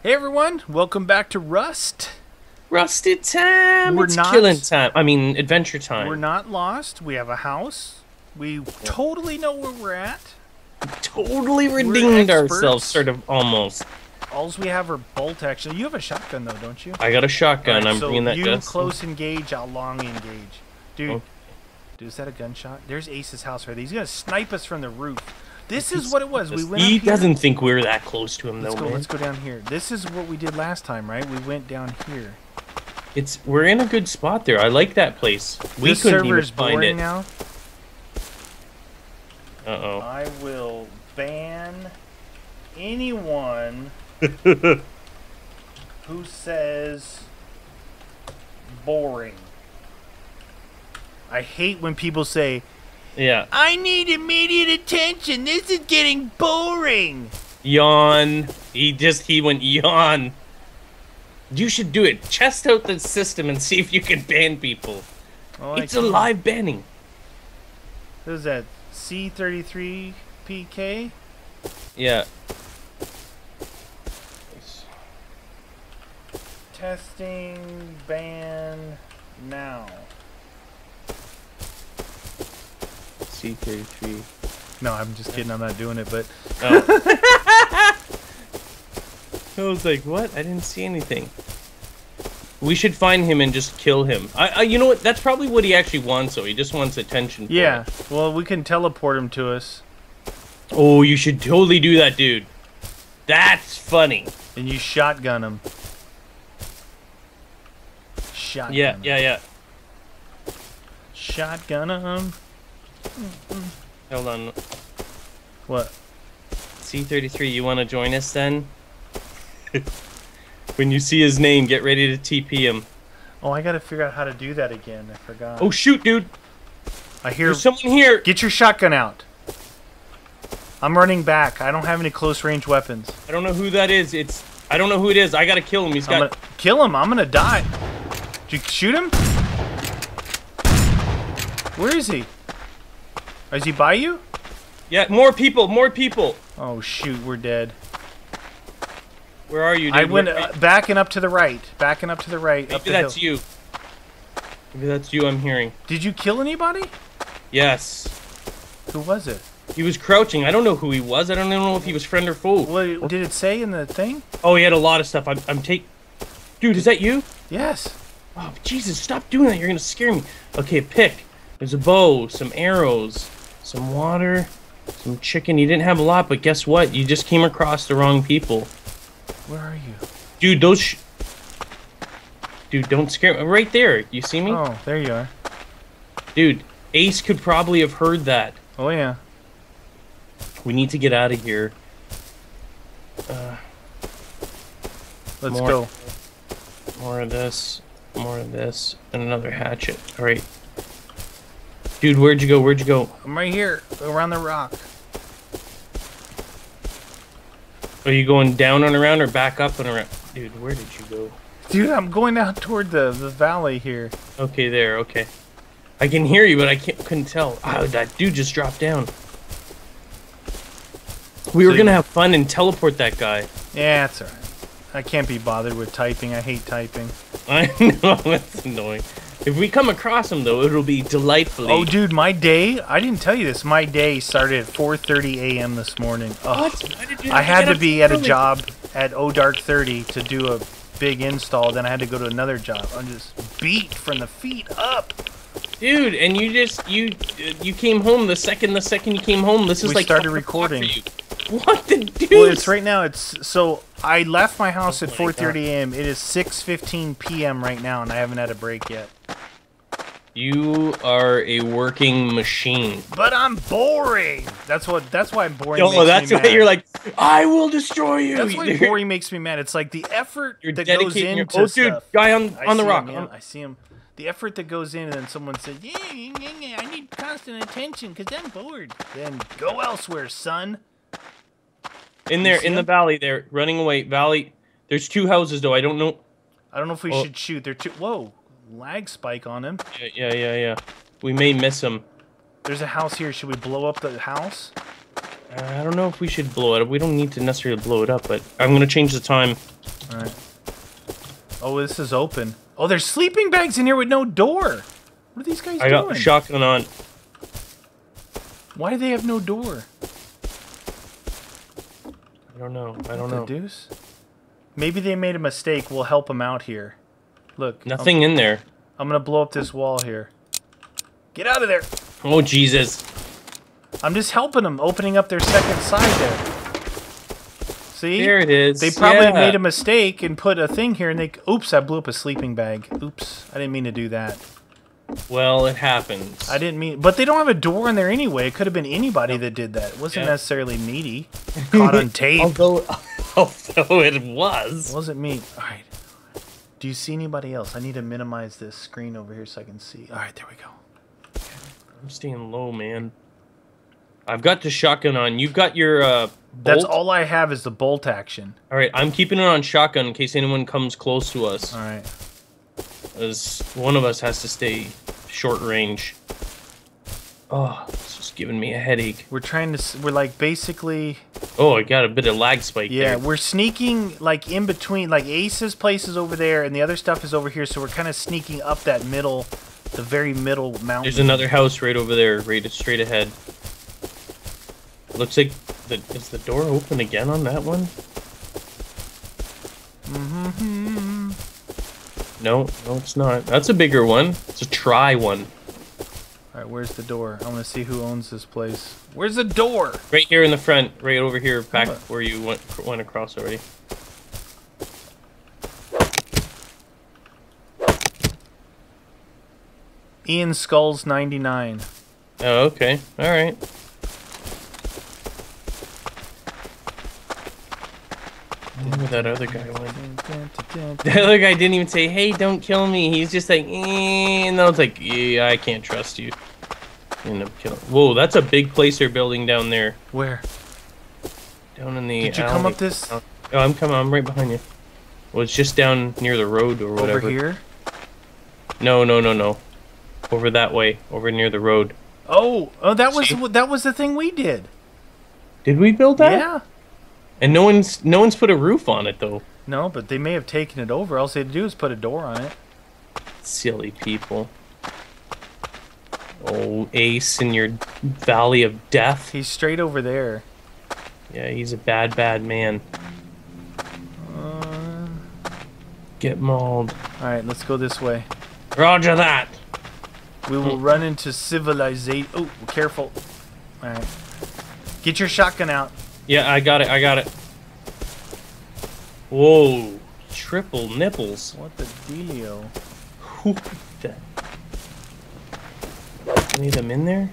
Hey everyone, welcome back to Rust. Rusted time. We're It's not- killing time. I mean, adventure time. We're not lost. We have a house. We totally know where we're at. totally redeemed experts. ourselves, sort of, almost. Alls we have are bolt action. You have a shotgun though, don't you? I got a shotgun. Alright, I'm so bringing that you dust. close engage, I'll long engage. Dude, Okay. dude, is that a gunshot? There's Ace's house right there. He's gonna snipe us from the roof. This is what it was. We went He up here. doesn't think we're that close to him, Let's though, go. man. Let's go down here. This is what we did last time, right? We went down here. We're in a good spot there. I like that place. We This couldn't server even is find boring it. now. Uh-oh. I will ban anyone who says boring. I hate when people say, Yeah. I need immediate attention. This is getting boring. Yawn. He went yawn. You should do it. Test out the system and see if you can ban people. Oh, It's a live banning. What is that? C33PK? Yeah. Testing ban now. C33. No, I'm just kidding. I'm not doing it, but Oh. I was like, what? I didn't see anything. We should find him and just kill him. You know what? That's probably what he actually wants, though. He just wants attention. yeah. Well, we can teleport him to us. Oh, you should totally do that, dude. That's funny. And you shotgun him. Shotgun Yeah, him. yeah. Shotgun him. Hold on. What? C33, you want to join us then? When you see his name, get ready to TP him. Oh, I gotta figure out how to do that again. I forgot. Oh, shoot, dude. I hear. There's someone here. Get your shotgun out. I'm running back. I don't have any close range weapons. I don't know who that is. I don't know who it is. I gotta kill him. He's I'm got... gonna kill him. I'm gonna die. Did you shoot him? Where is he? Is he by you? Yeah, more people, more people. Oh shoot, we're dead. Where are you, dude? I went Where- backing up to the right. Backing up to the right. up Maybe the that's hill. you. Maybe that's you I'm hearing. Did you kill anybody? Yes. Who was it? He was crouching. I don't know who he was. I don't even know if he was friend or foe. What did it say in the thing? Oh, he had a lot of stuff. Dude, is that you? Yes. Oh, Jesus, stop doing that. You're gonna scare me. Okay, pick. There's a bow, some arrows, some water, some chicken. You didn't have a lot, but guess what? You just came across the wrong people. Where are you? Dude, Dude, don't scare me. Right there. You see me? Oh, there you are. Dude, Ace could probably have heard that. Oh yeah. We need to get out of here. Let's More. go. More of this, and another hatchet. Alright. Dude, where'd you go? Where'd you go? I'm right here, around the rock. Are you going down and around or back up and around? Dude, where did you go? Dude, I'm going out toward the valley here. Okay, there, okay. I can hear you, but I couldn't tell. Oh, that dude just dropped down. We were So gonna have fun and teleport that guy. Yeah, it's alright. I can't be bothered with typing. I hate typing. I know, that's annoying. If we come across him, though, it'll be delightfully... Oh, dude, my day, I didn't tell you this. My day started at 4:30 a.m. this morning. Ugh. What? Why did you I have had get to up be so at a early? job at Dark 30 to do a big install. Then I had to go to another job. I'm just beat from the feet up. Dude, and you came home the second you came home. This is We like started 12 o'clock for recording. you. What the dude? Well, it's right now. It's so I left my house at Oh my 4:30 a.m. It is 6:15 p.m. right now, and I haven't had a break yet. You are a working machine. But I'm boring. That's why I'm boring. Oh, makes that's me why mad. you're like, I will destroy you. That's why boring makes me mad. It's like the effort You're that goes dedicating into your... Oh, dude, stuff. guy on the see rock. him, yeah, I see him. The effort that goes in, and then someone says, "Yeah, I need constant attention because I'm bored." Then go elsewhere, son. In there, see in the him? valley there, running away. Valley. There's two houses, though. I don't know. I don't know if we Oh. should shoot. They're too. Whoa, lag spike on him. Yeah. We may miss him. There's a house here. Should we blow up the house? I don't know if we should blow it up. We don't need to necessarily blow it up, but I'm going to change the time. All right. Oh, this is open. Oh, there's sleeping bags in here with no door. What are these guys doing? I got the shotgun on. Why do they have no door? I don't know. I don't The know. deuce? Maybe they made a mistake. We'll help them out here. Look. Nothing in there. I'm gonna blow up this wall here. Get out of there. Oh, Jesus. I'm just helping them, opening up their second side there. See? There it is. They probably Yeah. made a mistake and put a thing here and they... Oops, I blew up a sleeping bag. Oops, I didn't mean to do that. Well, it happens. I didn't mean... But they don't have a door in there anyway. It could have been anybody that did that. It wasn't Yeah. necessarily meaty. Caught on tape. Although it was. It wasn't me. All right. Do you see anybody else? I need to minimize this screen over here so I can see. All right, there we go. I'm staying low, man. I've got the shotgun on. You've got your That's bolt? all I have is the bolt action. All right, I'm keeping it on shotgun in case anyone comes close to us. All right. As one of us has to stay short range. Oh, it's just giving me a headache. We're trying to... We're like basically... Oh, I got a bit of lag spike Yeah, there. we're sneaking like in between. Like Ace's place is over there and the other stuff is over here. So we're kind of sneaking up that middle... The very middle mountain. There's another house right over there, right straight ahead. Looks like is the door open again on that one? Mm-hmm. No, it's not. That's a bigger one. It's a try one. Alright, where's the door? I want to see who owns this place. Where's the door? Right here in the front, right over here, back Oh. where you went across already. Ian Skulls 99. Oh, okay. All right. Where that other guy went? The other guy didn't even say, "Hey, don't kill me." He's just like, and I was like, "Yeah, I can't trust you." End up killing. Whoa, that's a big place they're building down there. Where? Down in the. Did you come alley. up this? Oh, I'm coming. I'm right behind you. Well, it's just down near the road or whatever. Over here? No. Over that way. Over near the road. Oh, that was See? that was the thing we did. Did we build that? Yeah. And no one's put a roof on it though. No, but they may have taken it over. All they had to do is put a door on it. Silly people. Oh, Ace in your valley of death. He's straight over there. Yeah, he's a bad man. Uh, Get mauled. all right, let's go this way. Roger that. We will run into civilization. Oh, careful. All right. Get your shotgun out. Yeah, I got it. Whoa, triple nipples. What the dealio? Who that? Any of them in there?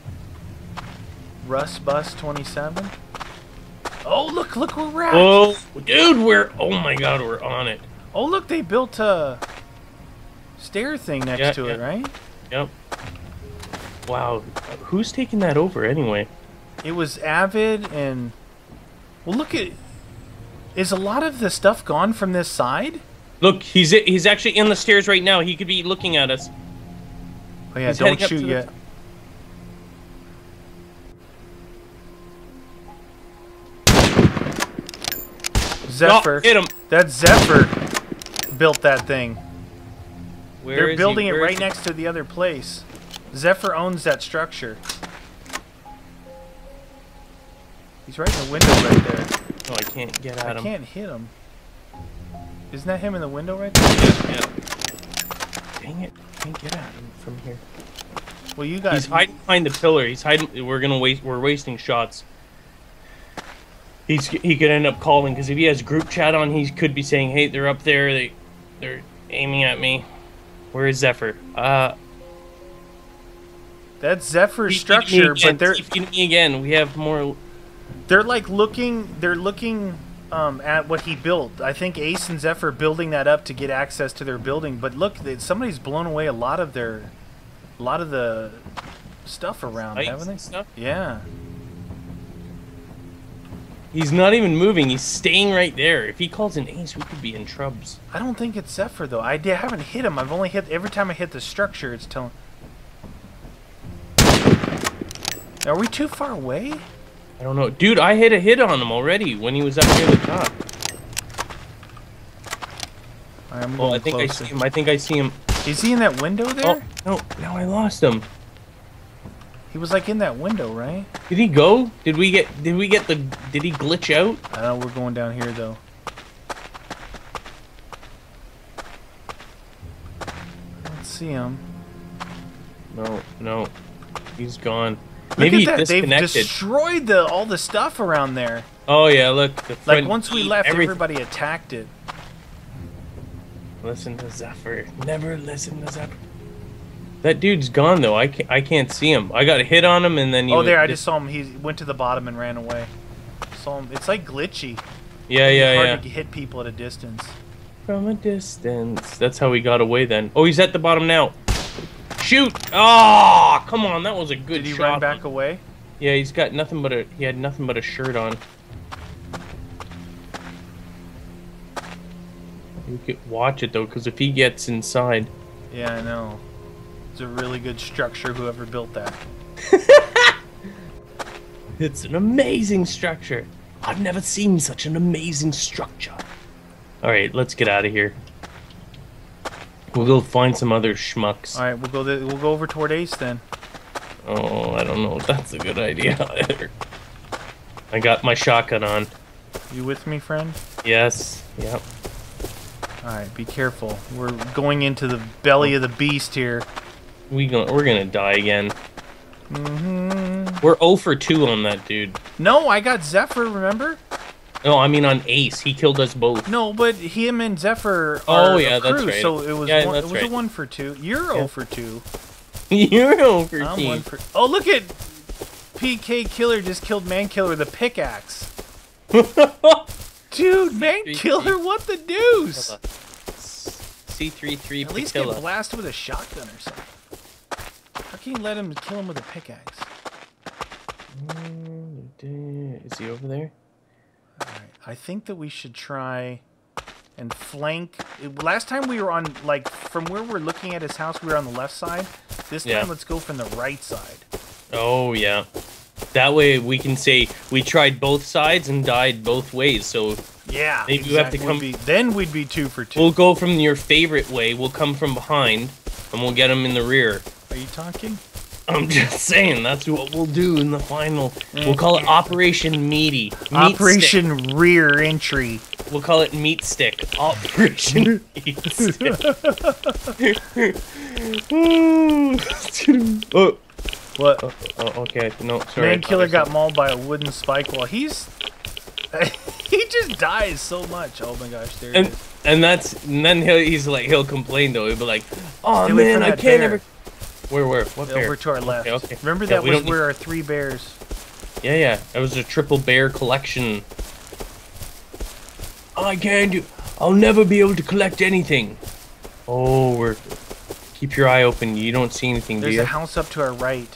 Russ Bus 27. Oh, look where we're at. Oh, dude, oh my god, we're on it. Oh, look, they built a stair thing next to it, yeah. right? Yep. Wow, who's taking that over anyway? It was Avid and... Well, look at... Is a lot of the stuff gone from this side? Look, he's actually in the stairs right now. He could be looking at us. Oh yeah, He's don't heading up shoot to the yet. Zephyr. Oh, hit him. That Zephyr built that thing. Where They're is building he? it Where right is next to the other place. Zephyr owns that structure. He's right in the window right there. he? Oh, I can't get at I him. can't hit him. Isn't that him in the window right there? Yeah. Dang it! I can't get at him from here. Well, you guys. He's hiding behind the pillar. He's hiding. We're wasting shots. He could end up calling because if he has group chat on, he could be saying, "Hey, they're up there. They're aiming at me." Where is Zephyr? That's Zephyr's Keep structure, feeding me but they're again. Keep feeding me again. We have more. they're like looking. They're looking at what he built. I think Ace and Zephyr building that up to get access to their building. But look, somebody's blown away a lot of the stuff around, Lights haven't they? and stuff? Yeah. He's not even moving. He's staying right there. If he calls an ace, we could be in trubs. I don't think it's Zephyr though. I haven't hit him. I've only hit every time I hit the structure. It's telling. Are we too far away? I don't know. Dude, I hit a hit on him already when he was up near the top. Right, I'm Oh, going I think I closer. see him. I think I see him. Is he in that window there? Oh, no, now I lost him. He was like in that window, right? Did he go? Did he glitch out? I don't know, we're going down here though. Let's see him. No. He's gone. Look Maybe he at that. They've disconnected. destroyed all the stuff around there. Oh yeah, look. The Like front once we gate, left, everything. everybody attacked it. Listen to Zephyr. Never listen to Zephyr. That dude's gone though. I can't see him. I got a hit on him and then he Oh, there! I just saw him. He went to the bottom and ran away. Saw him. It's like glitchy. Yeah. Hard to hit people at a distance. From a distance. That's how he got away then. Oh, he's at the bottom now. Shoot! Oh, come on. That was a good Did he shot. run back away? Yeah, he had nothing but a shirt on. You could watch it though, because if he gets inside. Yeah, I know. It's a really good structure. Whoever built that. It's an amazing structure. I've never seen such an amazing structure. Alright, let's get out of here. We'll go find some other schmucks. All right, we'll go over toward Ace then. Oh, I don't know if that's a good idea either. I got my shotgun on. You with me, friend? Yes. Yep. All right, be careful. We're going into the belly of the beast here. We're gonna die again. Mm-hmm. We're 0 for 2 on that dude. No, I got Zephyr, remember? No, I mean on Ace. He killed us both. No, but him and Zephyr are Oh, yeah, a crew, that's right. so it was Yeah, one, that's it was right. a 1 for 2. You're 0 for 2. You're 0 for I'm 2. 1 for... Oh, look at... PK Killer just killed Man Killer with a pickaxe. Dude, Man Killer, what the deuce? C33 At least get Patilla. blasted with a shotgun or something. How can you let him kill him with a pickaxe? Is he over there? Alright, I think that we should try and flank. Last time we were on, like, from where we're looking at his house, we were on the left side. This time, Yeah. let's go from the right side. Oh, yeah. That way we can say we tried both sides and died both ways. So Yeah, maybe you have to come. Then we'd be 2 for 2. We'll go from your favorite way. We'll come from behind and we'll get him in the rear. Are you talking? I'm just saying, that's what we'll do in the final. We'll call it Operation Meaty. Operation Rear Entry. We'll call it Meat Stick. Operation Meat Stick. Oh. What? Oh, okay. No, sorry. Man Killer got mauled by a wooden spike wall. He's... he just dies so much. Oh my gosh, there it is. And then he'll complain though. He'll be like, "Oh Stay away man, from I that can't bear." ever." Where? What bear? Over to our left. Okay. Remember Yeah, that we was don't where our 3 bears... Yeah. That was a triple bear collection. I'll never be able to collect anything. Oh, keep your eye open. You don't see anything, do There's you? a house up to our right.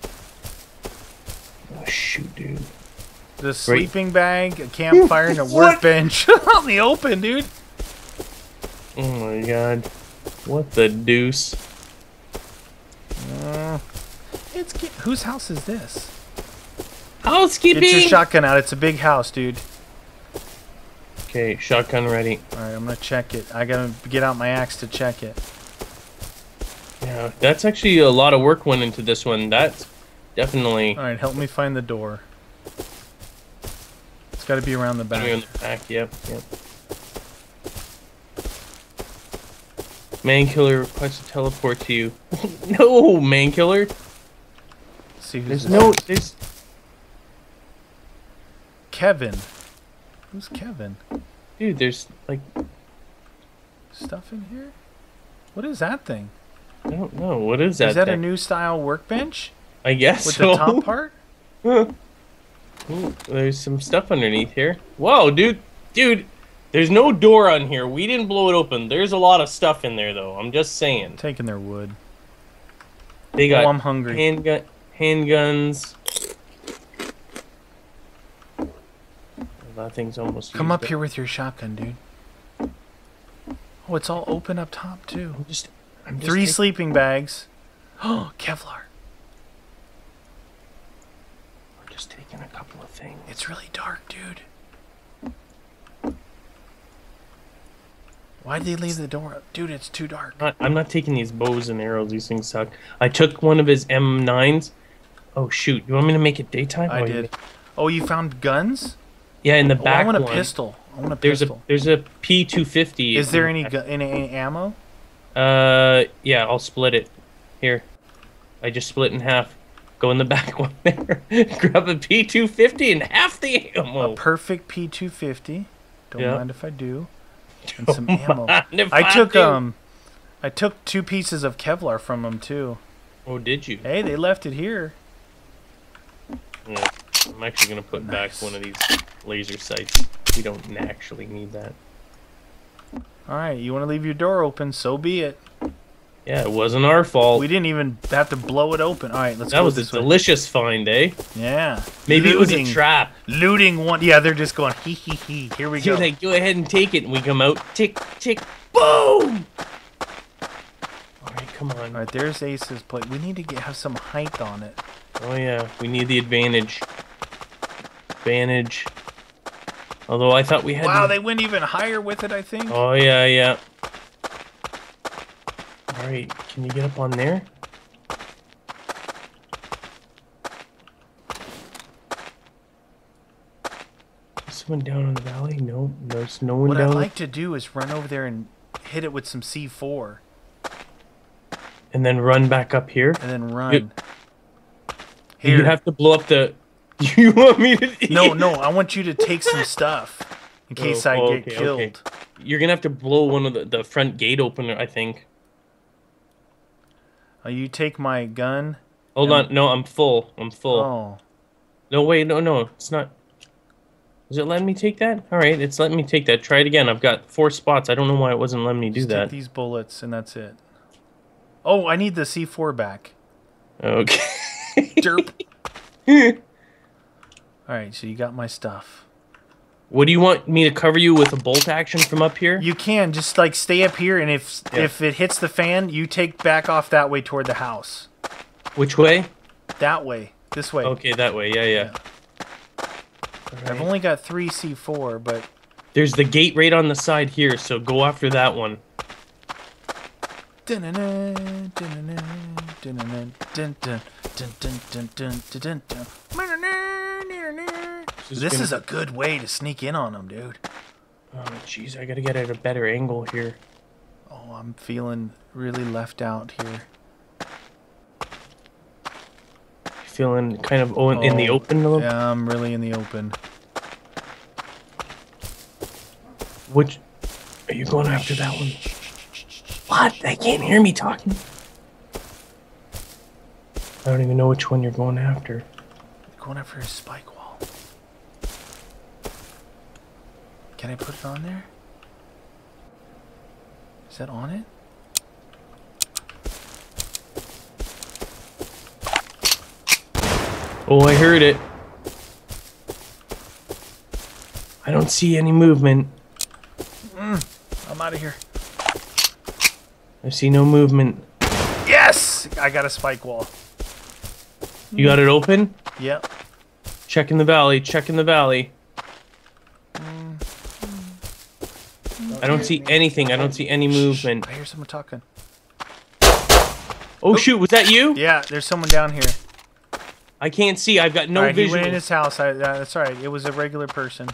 Oh shoot, dude. The sleeping bag, a campfire, and a workbench out in the open, dude. Oh my god. What the deuce? Whose house is this? Housekeeping! Get your shotgun out. It's a big house, dude. Okay, shotgun ready. Alright, I'm gonna check it. I gotta get out my axe to check it. Yeah, that's actually a lot of work went into this one. That's definitely... Alright, help me find the door. It's gotta be around the In back. the back, yep. Man Killer requests to teleport to you. No, Man Killer. Let's see who's There's Kevin. Who's Kevin? dude, there's like, Stuff in here? What is that thing? I don't know, what is that? Is that a thing? new style workbench? I guess With so. the top part? Ooh, there's some stuff underneath here. Whoa, dude, there's no door on here. We didn't blow it open. There's a lot of stuff in there, though. I'm just saying. Taking their wood. They got I'm hungry. handguns. That thing's almost Come used up here with your shotgun, dude. Oh, it's all open up top, too. I'm just 3 taking- sleeping bags. Oh, Kevlar. I'm just taking a couple of things. It's really dark, dude. Why'd they leave the door up? Dude, it's too dark. I'm not taking these bows and arrows. These things suck. I took one of his M9s. Oh, shoot. You want me to make it daytime? I did. Oh, you found guns? Yeah, in the Oh, back I want a one. pistol. I want a There's pistol. a P250. Is there any ammo? Yeah, I'll split it. Here. I just split in half. Go in the back one there. Grab a P250 and half the ammo. A perfect P250. Don't Yeah. mind if I do. And some ammo. If I took do. I took 2 pieces of Kevlar from them too. Oh, did you? Hey, they left it here. Yeah. I'm actually gonna put Nice. back one of these laser sights. We don't actually need that. All right, you want to leave your door open? So be it. Yeah, it wasn't our fault. We didn't even have to blow it open. All right, let's That go was a this way. delicious find, eh? Yeah. Maybe it was a Looting. trap. Looting one. Yeah, they're just going hee hee hee. Here we You're go. like, go ahead and take it, and we come out, tick, tick, boom! Alright, come on. All right, there's Ace's plate. We need to have some height on it. Oh yeah, we need the advantage. Advantage. Although I thought we had Wow, to... they went even higher with it, I think. Oh yeah, yeah. Alright, can you get up on there? Is someone down in the valley? No, there's no one What down I'd like to do is run over there and hit it with some C4 and then run back up here. and then run. You Here. have to blow up the... You want me to... No, I want you to take some stuff in case I get okay, killed. okay. You're gonna have to blow one of the front gate opener, I think. You take my gun. Hold on, no, I'm full. I'm full. Oh, No, wait, no, it's not. Is it letting me take that? All right, it's letting me take that. Try it again. I've got 4 spots. I don't know why it wasn't letting me do just that. take these bullets and that's it. Oh, I need the C4 back. Okay. Derp. All right, so you got my stuff. What do you want me to cover you with a bolt action from up here? You can just like stay up here, and if it hits the fan, you take back off that way toward the house. Which way? That way, this way. Okay, that way. Yeah. I've only got 3 C4, but There's the gate right on the side here, so go after that one. This is a good way to sneak in on them, dude. Oh, jeez, I gotta get at a better angle here. Oh, I'm feeling really left out here. Feeling kind of in the open a little. Yeah, I'm really in the open. Which are you going after that one? What? They can't hear me talking. I don't even know which one you're going after. Going after his spike wall. Can I put it on there? Is that on it? Oh, I heard it. I don't see any movement. I'm out of here. I see no movement. Yes! I got a spike wall. You got it open? Yep. Check in the valley. Check in the valley. I don't see anything. I don't see any movement. I hear someone talking. Oh, shoot. Was that you? Yeah, there's someone down here. I can't see. I've got no Alright, he visual. went in his house. That's alright. It was a regular person.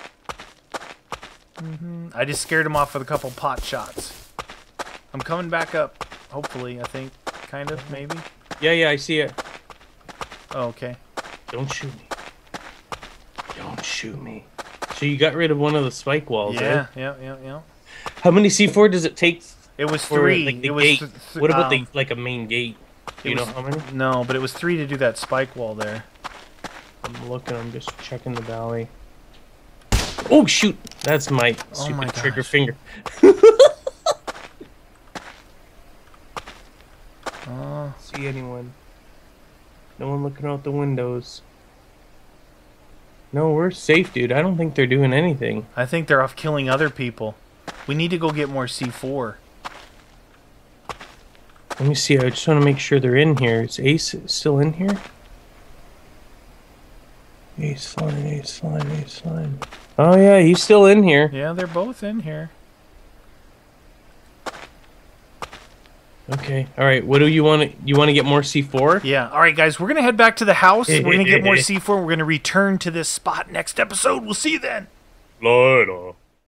I just scared him off with a couple pot shots. I'm coming back up. Hopefully, I think. Kind of, maybe. Yeah, I see it. Oh, okay. Don't shoot me. Don't shoot me. So you got rid of one of the spike walls, Yeah, eh? yeah. How many C4 does it take It was for 3. like, the it was gate? What about um, like a main gate? Do you know was- how many? No, but it was 3 to do that spike wall there. I'm looking. I'm just checking the valley. Oh shoot! That's my stupid my trigger gosh. finger. Oh, See anyone? No one looking out the windows. No, we're safe, dude. I don't think they're doing anything. I think they're off killing other people. We need to go get more C4. Let me see. I just want to make sure they're in here. Is Ace still in here? Ace flying, Ace flying, Ace flying. Oh yeah, he's still in here. Yeah, they're both in here. Okay. All right. What do you want to? You want to get more C4? Yeah. All right, guys. We're gonna head back to the house. We're gonna get more C4. We're gonna return to this spot next episode. We'll see you then. Later.